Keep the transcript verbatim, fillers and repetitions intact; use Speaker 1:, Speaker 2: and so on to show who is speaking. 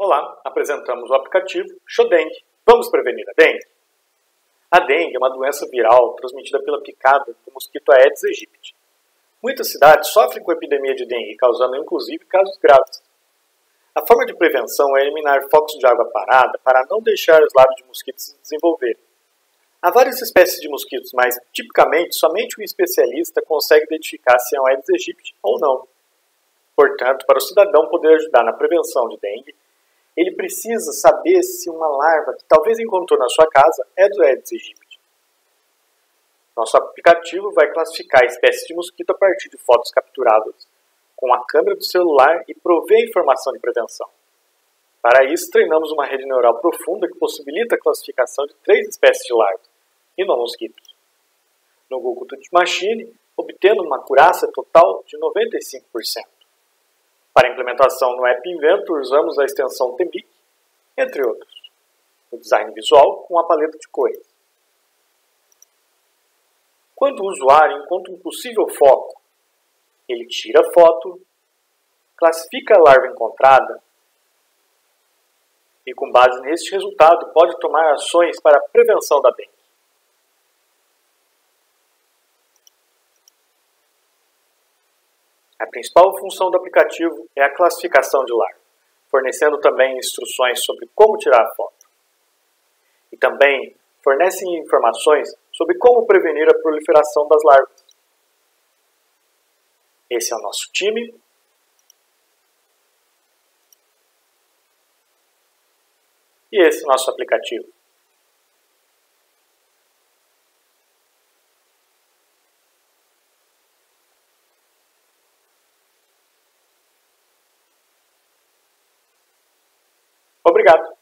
Speaker 1: Olá, apresentamos o aplicativo Shodengue. Vamos prevenir a dengue? A dengue é uma doença viral transmitida pela picada do mosquito Aedes aegypti. Muitas cidades sofrem com a epidemia de dengue, causando inclusive casos graves. A forma de prevenção é eliminar focos de água parada para não deixar os larvas de mosquitos se desenvolverem. Há várias espécies de mosquitos, mas tipicamente somente um especialista consegue identificar se é um Aedes aegypti ou não. Portanto, para o cidadão poder ajudar na prevenção de dengue, ele precisa saber se uma larva que talvez encontrou na sua casa é do Aedes aegypti. Nosso aplicativo vai classificar a espécie de mosquito a partir de fotos capturadas com a câmera do celular e prover a informação de prevenção. Para isso, treinamos uma rede neural profunda que possibilita a classificação de três espécies de larvas e não mosquitos. No Google Tutu Machine, obtendo uma acurácia total de noventa e cinco por cento. Para implementação no App Inventor, usamos a extensão T M I C, entre outros. O design visual com a paleta de cores. Quando o usuário encontra um possível foco, ele tira a foto, classifica a larva encontrada e, com base neste resultado, pode tomar ações para a prevenção da dengue. A principal função do aplicativo é a classificação de larva, fornecendo também instruções sobre como tirar a foto. E também fornece informações sobre como prevenir a proliferação das larvas. Esse é o nosso time. E esse é o nosso aplicativo. Obrigado!